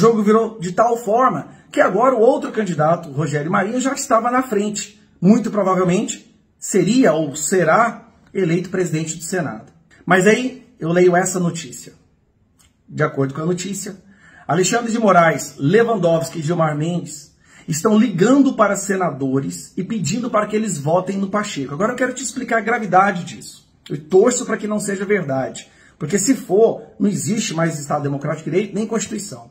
jogo virou de tal forma que agora o outro candidato, Rogério Marinho, já estava na frente. Muito provavelmente seria ou será eleito presidente do Senado. Mas aí eu leio essa notícia. De acordo com a notícia, Alexandre de Moraes, Lewandowski e Gilmar Mendes estão ligando para senadores e pedindo para que eles votem no Pacheco. Agora eu quero te explicar a gravidade disso. Eu torço para que não seja verdade. Porque se for, não existe mais Estado Democrático de Direito nem Constituição.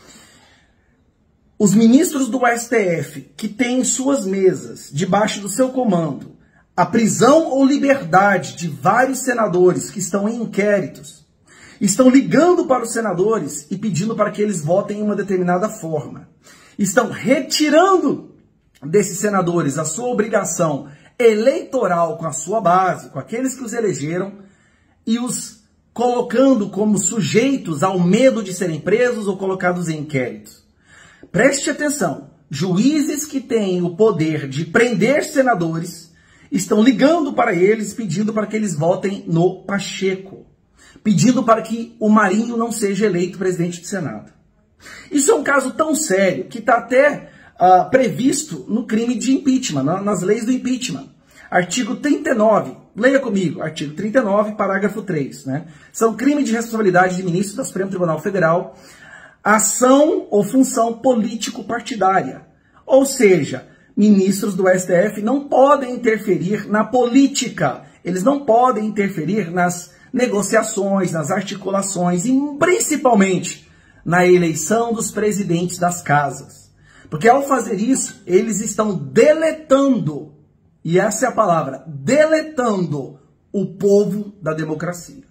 Os ministros do STF, que têm em suas mesas, debaixo do seu comando, a prisão ou liberdade de vários senadores que estão em inquéritos, estão ligando para os senadores e pedindo para que eles votem em uma determinada forma. Estão retirando desses senadores a sua obrigação eleitoral com a sua base, com aqueles que os elegeram, e os colocando como sujeitos ao medo de serem presos ou colocados em inquéritos. Preste atenção, juízes que têm o poder de prender senadores estão ligando para eles, pedindo para que eles votem no Pacheco, pedindo para que o Marinho não seja eleito presidente do Senado. Isso é um caso tão sério que está até previsto no crime de impeachment, nas leis do impeachment. Artigo 39, leia comigo, artigo 39, parágrafo 3. Né? São crime de responsabilidade de ministro do Supremo Tribunal Federal, ação ou função político-partidária. Ou seja, ministros do STF não podem interferir na política, eles não podem interferir nas negociações, nas articulações e principalmente na eleição dos presidentes das casas. Porque ao fazer isso, eles estão deletando, e essa é a palavra, deletando o povo da democracia.